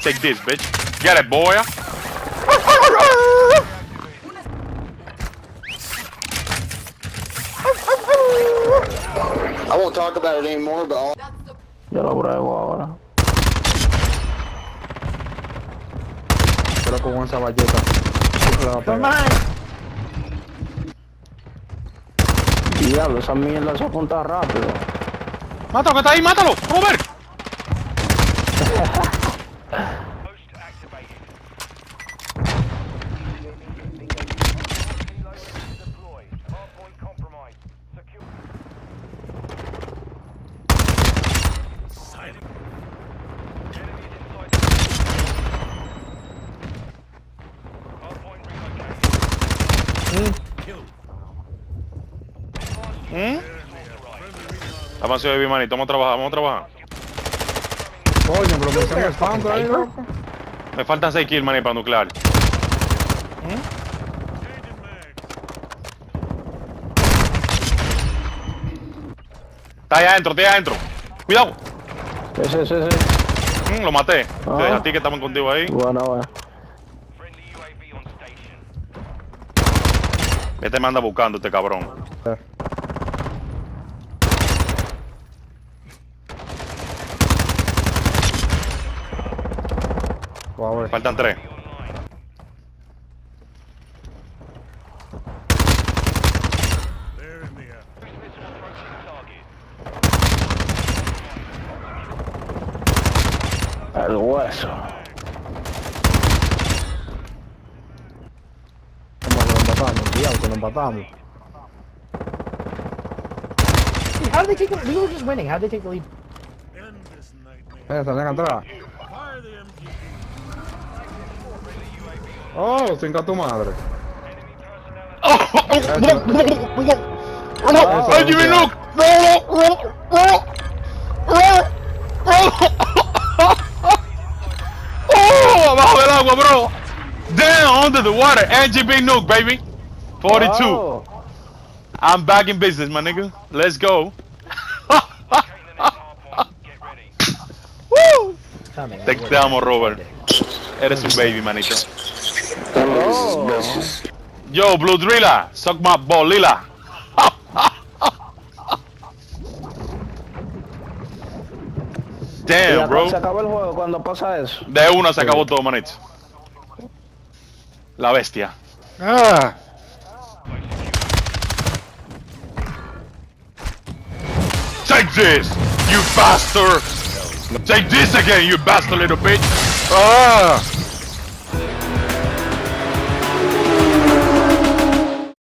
Take this, bitch. Get it, boy. I won't talk about it anymore, but all... Yo lo pruebo ahora. Pero con esa balleta. Diablo, esa mierda se apunta rápido. Mátalo, que está ahí, mátalo, Robert. Avance de manito, vamos a trabajar, Coño, pero me están gastando ahí, loco. Me faltan 6 kills, maní, para nuclear. Está ahí adentro. Cuidado. Sí. Lo maté. Te dejo a ti que estamos contigo ahí. Bueno. Este me anda buscando, este cabrón. Faltan 3. El hueso. Lo empatamos. How did they take the lead? We were just winning. How did they take the lead? Están atrás. Oh, cinca tu madre. MGB Nuke! Abajo del agua, bro. Down under the water. MGB Nuke, baby. 42. Oh. I'm back in business, my nigga. Let's go. Woo! Te amo, Robert. Eres un baby, manito. Oh. Yo, Blue Driller, suck my ball, Lila. Damn, bro. Se acabó el juego cuando pasa eso. De una se acabó todo, manito. La bestia. Take this, you bastard! Take this again, you bastard little bitch!